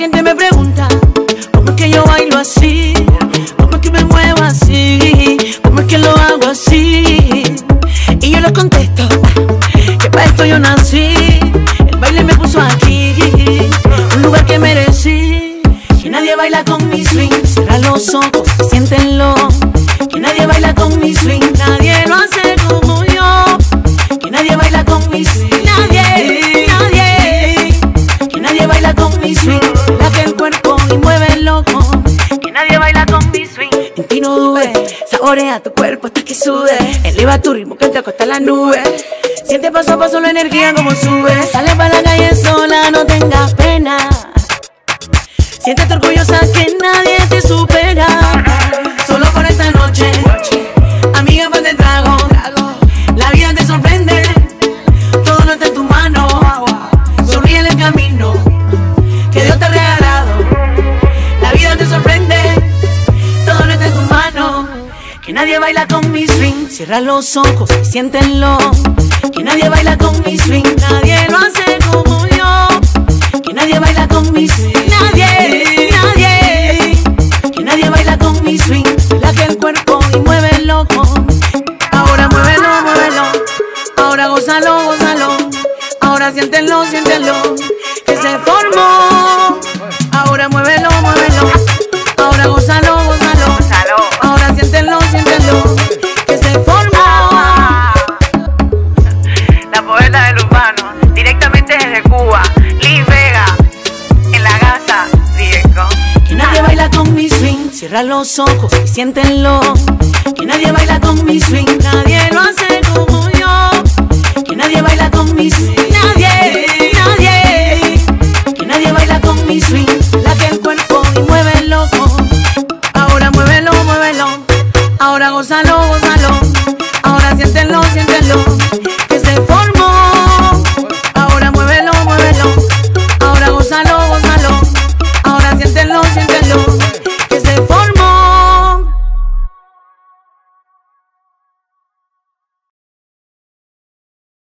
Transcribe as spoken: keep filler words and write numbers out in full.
gente me pregunta cómo es que yo bailo así, cómo es que me muevo así, cómo es que lo hago así. Y yo les contesto que para esto yo nací. El baile me puso aquí, un lugar que merecí. Que nadie baila con mi swing. Cierra los ojos, siéntenlo. Que nadie baila con mi swing. Nadie lo hace como yo. Que nadie baila con mi swing. Nadie, nadie. Que nadie baila con mi swing. Late el cuerpo y mueve el loco. Que nadie baila con mi swing. En ti no dudes, saborea tu cuerpo hasta que sude. Eleva tu ritmo que te acosta en la nube. Siente paso a paso la energía como sube. Sale para la calle sola, no tengas pena. Siéntete orgullosa que nadie te supera. Solo por esta noche, amiga, pues te trago. La vida te sorprende, todo no está en tu mano. Sonríe en el camino que Dios te ha regalado. La vida te sorprende, todo no está en tu mano. Que nadie baila con mi swing. Cierra los ojos y siéntenlo. Que nadie baila con mi swing. Nadie lo hace como yo. Que nadie baila con mi swing. Nadie, nadie. Que nadie baila con mi swing. Late el cuerpo y mueve el loco. Ahora muévelo, muévelo. Ahora gózalo, gózalo. Ahora siéntelo, siéntelo. Que se formó. Ahora muévelo, muévelo. Ahora gózalo, gózalo. Ahora siéntelo, siéntelo. Que se formó. La poeta del urbano, directamente desde Cuba, Liz Vega, en la Gaza, Diego. Que nadie baila con mi swing. Cierra los ojos y siéntenlo. Que nadie baila con mi swing. Nadie lo hace como yo. Que nadie baila con mi swing. Nadie, nadie. Que nadie baila con mi swing. Late el cuerpo y mueve el loco. Ahora muévelo, muévelo. Ahora gózalo.